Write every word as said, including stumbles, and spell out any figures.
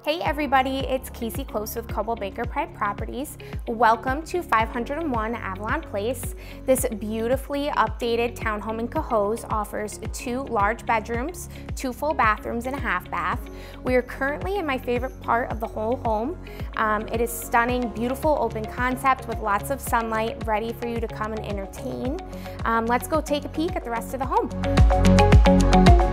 Hey everybody, it's Casey Close with Coldwell Banker Pride Properties. Welcome to five oh one Avalon Place. This beautifully updated townhome in Cohoes offers two large bedrooms, two full bathrooms, and a half bath. We are currently in my favorite part of the whole home. Um, it is stunning, beautiful open concept with lots of sunlight ready for you to come and entertain. Um, let's go take a peek at the rest of the home.